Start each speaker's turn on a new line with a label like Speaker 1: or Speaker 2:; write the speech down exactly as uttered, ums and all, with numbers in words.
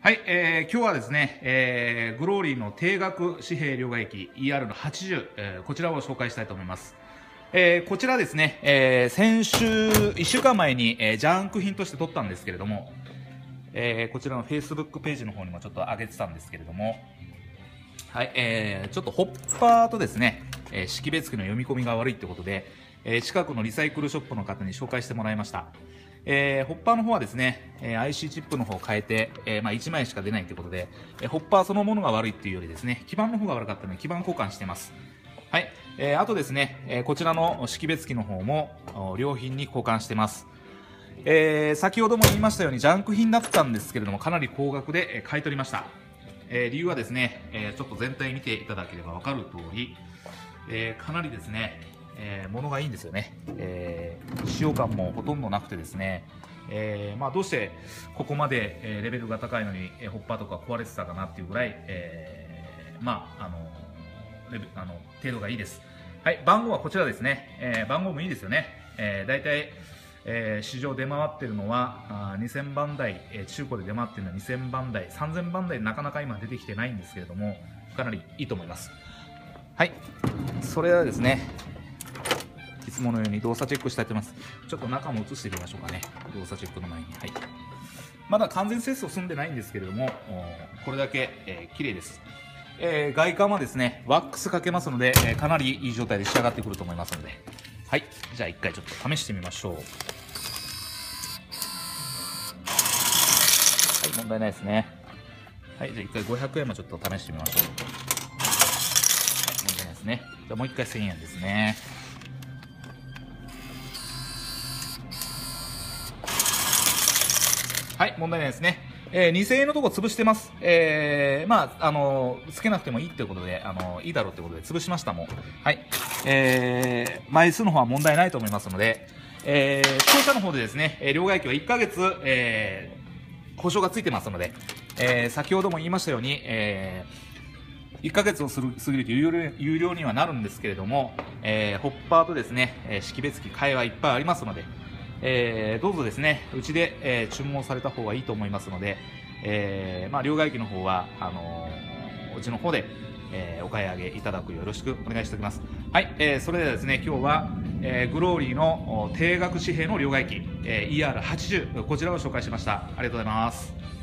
Speaker 1: はい、えー、今日はですね、えー、グローリーの定額紙幣両替機 イーアール のはちじゅう、えー、こちらを紹介したいと思います。えー、こちらですね、えー、先週いっしゅうかんまえに、えー、ジャンク品として撮ったんですけれども、えー、こちらの Facebook ページの方にもちょっと上げてたんですけれども、はい、えー、ちょっとホッパーとですね、えー、識別機の読み込みが悪いということで、えー、近くのリサイクルショップの方に紹介してもらいました。えー、ホッパーの方はですね、えー、アイシー チップの方を変えて、えーまあ、いちまいしか出ないということで、えー、ホッパーそのものが悪いっていうよりですね、基板の方が悪かったので基板交換しています。はい、えー、あとですね、えー、こちらの識別機の方も良品に交換しています。えー、先ほども言いましたようにジャンク品だったんですけれども、かなり高額で買い取りました。えー、理由はですね、えー、ちょっと全体見ていただければ分かる通り、えー、かなりですね、えー、物がいいんですよね。えー、使用感もほとんどなくてですね、えーまあ、どうしてここまで、えー、レベルが高いのに、えー、ホッパーとか壊れてたかなっていうぐらい、えー、まああのレベあの程度がいいです。はい、番号はこちらですね。えー、番号もいいですよね。えー、だいたいえー、市場出回っているのはあにせんばん台、えー、中古で出回っているのはにせんばん台、さんぜんばん台なかなか今出てきてないんですけれども、かなりいいと思います。はい、それではですね、いつものように動作チェックしたいと思います。ちょっと中も映してみましょうかね、動作チェックの前に。はい、まだ完全清掃済んでないんですけれども、これだけ、えー、綺麗です。えー、外観はですね、ワックスかけますので、えー、かなりいい状態で仕上がってくると思いますので、はい、じゃあ一回ちょっと試してみましょう。はい、問題ないですね。はい、じゃあ一回ごひゃくえんもちょっと試してみましょう。はい、問題ないですね。じゃあもう一回せんえんですね。はい、問題ないですね。えー、にせんえんのとこ潰してます。えー、まあ、あのー、つけなくてもいいってことで、あのー、いいだろうってことで潰しましたもん。はい。えー、枚数の方は問題ないと思いますので、えー、当社の方でですね、両替機はいっかげつ、えー、保証がついてますので、えー、先ほども言いましたように、えー、いっかげつをする過ぎると有料有料にはなるんですけれども、えー、ホッパーとですね、えー、識別機替えはいっぱいありますので、えー、どうぞですね、うちで、えー、注文された方がいいと思いますので、えーまあ、両替機の方はあのー、うちの方で、えー、お買い上げいただくよろしくお願いしておきます。はい、えー、それではですね、今日は、えー、グローリーの定額紙幣の両替機、えー、イーアールはちじゅう、こちらを紹介しました。ありがとうございます。